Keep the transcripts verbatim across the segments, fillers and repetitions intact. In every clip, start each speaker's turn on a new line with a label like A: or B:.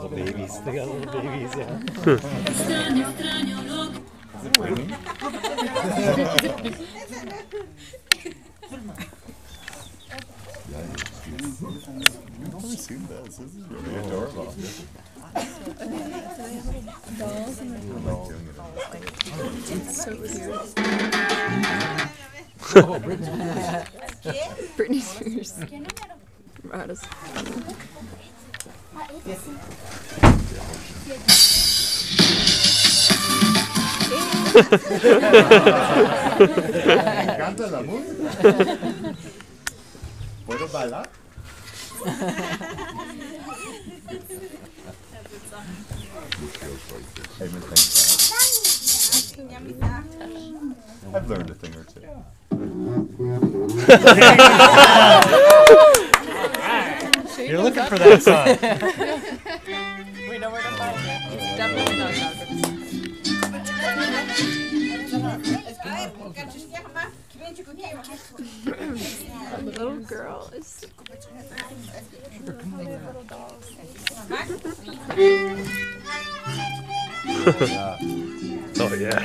A: little babies. They got little babies, yeah.
B: Is it raining? I've never seen this. This is really adorable.
C: Dolls and it's so cute.
A: Oh, Britney.
C: Britney Spears. That is funny.
B: Me encanta la música. ¿Puedo bailar? I've learned a thing or two.
A: You're looking for that song.
C: We know where to find it. It's definitely not The little girl is little dolls.
A: Oh yeah.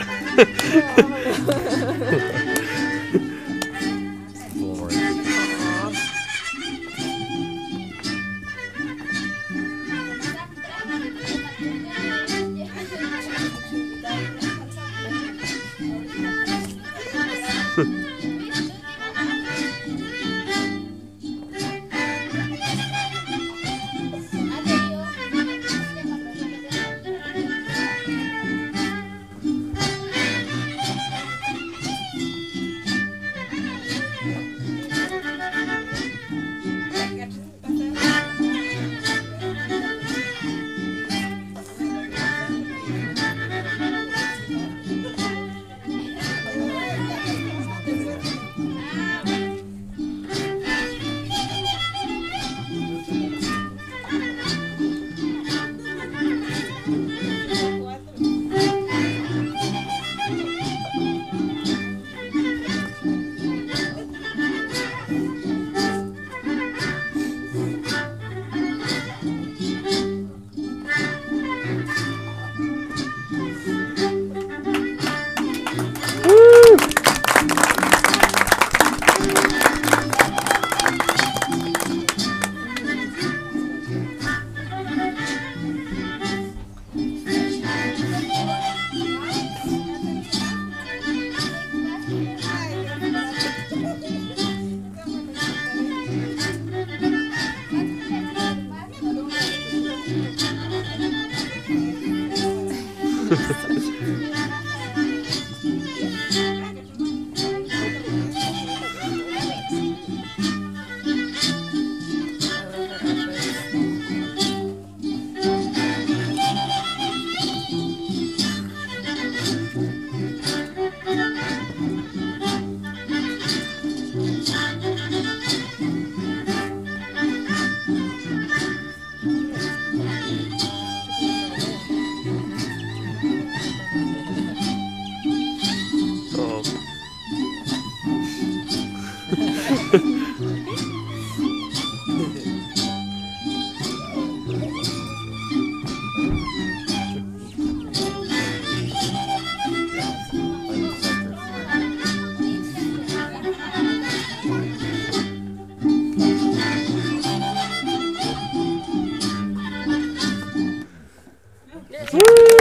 A: Woo!